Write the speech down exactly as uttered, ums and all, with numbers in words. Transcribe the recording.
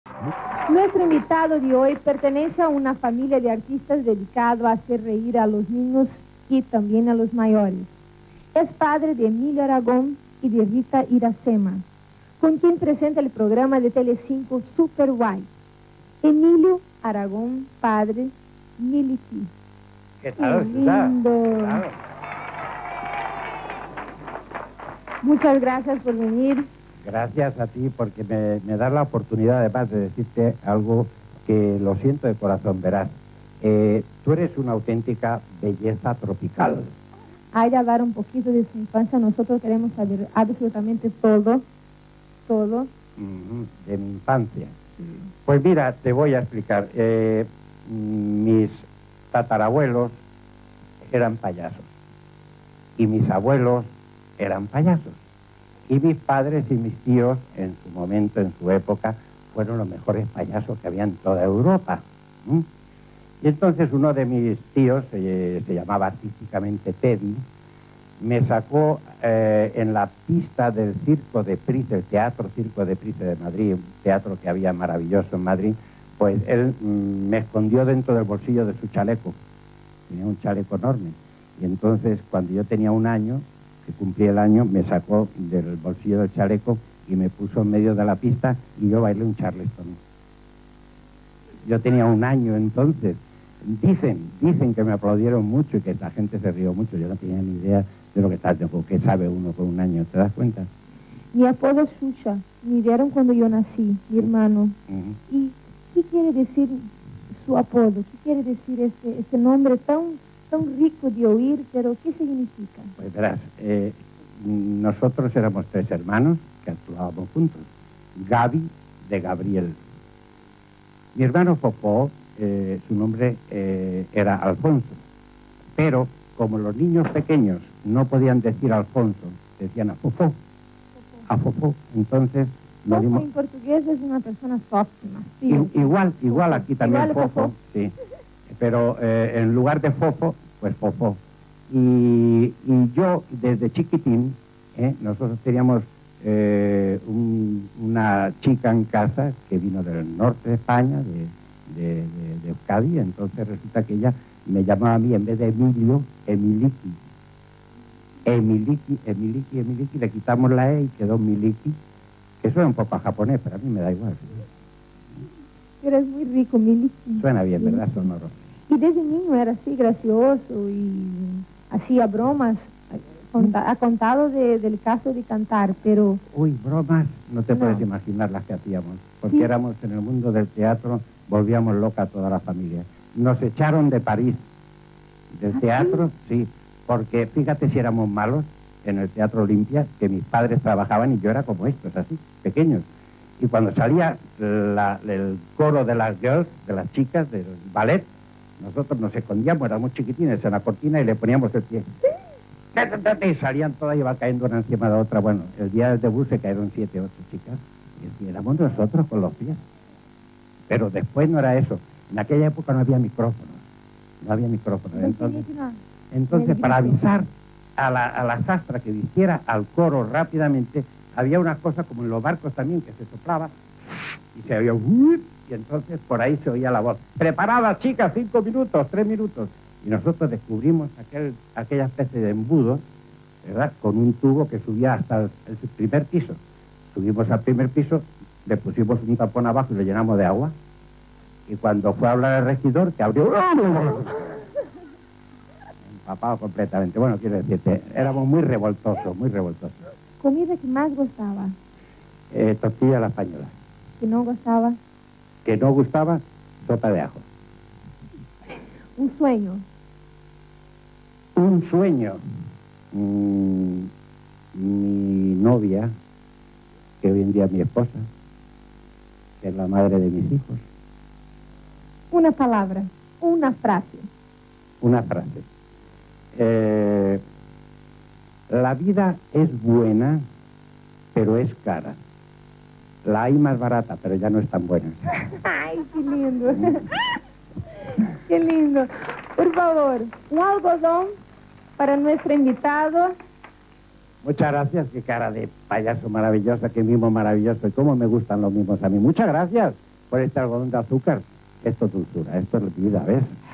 Nuestro invitado de hoy pertenece a una familia de artistas dedicado a hacer reír a los niños y también a los mayores. Es padre de Emilio Aragón y de Rita Iracema, con quien presenta el programa de Telecinco Super White. Emilio Aragón, padre, Miliki. ¿Qué tal? Qué lindo. Claro. Muchas gracias por venir. Gracias a ti porque me, me das la oportunidad además de decirte algo que lo siento de corazón, verás. Eh, tú eres una auténtica belleza tropical. Hay de hablar un poquito de su infancia. Nosotros queremos saber absolutamente todo, todo. Uh-huh, de mi infancia. Sí. Pues mira, te voy a explicar. Eh, mis tatarabuelos eran payasos y mis abuelos eran payasos. Y mis padres y mis tíos, en su momento, en su época, fueron los mejores payasos que había en toda Europa. ¿Mm? Y entonces uno de mis tíos, eh, se llamaba artísticamente Teddy, me sacó eh, en la pista del Circo de Price, el Teatro Circo de Price de Madrid, un teatro que había maravilloso en Madrid, pues él mm, me escondió dentro del bolsillo de su chaleco. Tenía un chaleco enorme. Y entonces, cuando yo tenía un año, que cumplí el año, me sacó del bolsillo del chaleco y me puso en medio de la pista y yo bailé un charleston. Yo tenía un año entonces. Dicen, dicen que me aplaudieron mucho y que la gente se rió mucho. Yo no tenía ni idea de lo que está, que sabe uno con un año, ¿te das cuenta? Mi apodo es Xuxa. Me dieron cuando yo nací, mi hermano. Uh-huh. ¿Y qué quiere decir su apodo? ¿Qué quiere decir este, este nombre tan... tan rico de oír, pero ¿qué significa? Pues verás, eh, nosotros éramos tres hermanos que actuábamos juntos. Gaby de Gabriel. Mi hermano Fofó, eh, su nombre eh, era Alfonso, pero como los niños pequeños no podían decir Alfonso, decían a Fofó, a Fofó, entonces... Fofo dimos... en portugués es una persona sóftima. Sí. Igual, igual aquí también igual Fofo, Fofó. Sí. Pero eh, en lugar de Fofo, pues Fofó. Y, y yo, desde chiquitín, eh, nosotros teníamos eh, un, una chica en casa que vino del norte de España, de, de, de, de Euskadi, entonces resulta que ella me llamaba a mí, en vez de Emilio, Emiliki. Emiliki, Emiliki, Emiliki, le quitamos la E y quedó Miliki, que suena un poco a japonés, pero a mí me da igual. Eres muy rico, Miliki. Suena bien, ¿verdad? Sonoro. Y desde niño era así gracioso y hacía bromas. Ha contado de, del caso de cantar, pero... Uy, bromas, no te no. puedes imaginar las que hacíamos. Porque sí. éramos en el mundo del teatro, volvíamos loca a toda la familia. Nos echaron de París, del ¿Ah, teatro, sí? sí, porque fíjate si éramos malos en el Teatro Olimpia, que mis padres trabajaban y yo era como estos, así, pequeños. Y cuando salía la, el coro de las girls, de las chicas, del ballet, nosotros nos escondíamos, éramos chiquitines en la cortina y le poníamos el pie. Y salían todas y iban cayendo una encima de otra. Bueno, el día del debut se cayeron siete, ocho chicas. Y éramos nosotros con los pies. Pero después no era eso. En aquella época no había micrófonos. No había micrófonos. Entonces, entonces para avisar a la, a la sastra que vistiera al coro rápidamente, había una cosa como en los barcos también, que se soplaba y se oía... Y entonces por ahí se oía la voz. Preparadas, chicas, cinco minutos, tres minutos. Y nosotros descubrimos aquel, aquella especie de embudo, ¿verdad? Con un tubo que subía hasta el, el primer piso. Subimos al primer piso, le pusimos un tapón abajo y lo llenamos de agua. Y cuando fue a hablar el regidor, que abrió... empapado completamente. Bueno, quiero decirte, éramos muy revoltosos, muy revoltosos. ¿Comida que más gustaba? Eh, tortilla a la española. ¿Que no gustaba? Que no gustaba, sopa de ajo. Un sueño. Un sueño. Mm, mi novia, que hoy en día es mi esposa, que es la madre de mis hijos. Una palabra, una frase. Una frase. Eh, la vida es buena, pero es cara. La hay más barata, pero ya no es tan buena. Ay, qué lindo. Qué lindo. Por favor, un algodón para nuestro invitado. Muchas gracias. Qué cara de payaso maravillosa, qué mimo maravilloso. Y cómo me gustan los mimos a mí. Muchas gracias. por este algodón de azúcar. Esto es dulzura, esto es vida, ¿ves?